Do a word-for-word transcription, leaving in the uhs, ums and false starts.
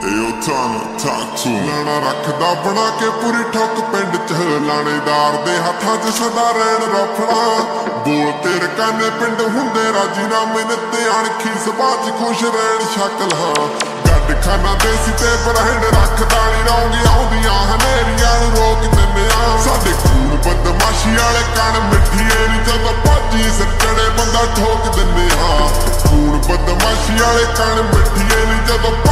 Ayo Tana, talk to him. ਲਾਣਾ ਰੱਖਦਾ ਬਣਾ ਕੇ ਪੂਰੀ ਠੋਕ ਪਿੰਡ ਚ ਲਾਣੇਦਾਰ ਦੇ ਹੱਥਾਂ ਚ ਸਦਾ ਰਹਿਣ ਰਫੜਾ ਬੋਲ ਤੇਰੇ ਕਾਨੇ ਪਿੰਡ ਹੁੰਦੇ ਰਾਜੀ ਨਾ ਮਿਹਨਤ ਅਣਖੀ ਸਭਾ ਚ ਖੁਸ਼ ਰਹਿਣ ਸ਼ਕਲ ਹਾਂ ਗੱਡ ਖਾਨਾ ਦੇਸੀ ਤੇ ਬਰਹਿਣ ਰੱਖਦਾ ਨੀ ਰੌਂਗੀ ਆਉਂਦੀਆਂ ਹਨੇਰੀਆਂ ਨੂੰ ਰੋਕ ਦਿੰਦੇ ਆ ਸਾਡੇ ਖੂਨ ਬਦਮਾਸ਼ੀ ਵਾਲੇ ਕਣ ਮਿੱਠੀਏ ਨੀ ਜਦੋਂ ਭੱਜੀ ਸਿਰ ਚੜੇ ਬੰਦਾ ਠੋਕ ਦਿੰਦੇ ਆ ਖੂਨ ਬਦਮਾਸ਼ੀ ਵਾਲੇ ਕਣ ਮਿੱਠੀਏ ਨੀ ਜਦੋਂ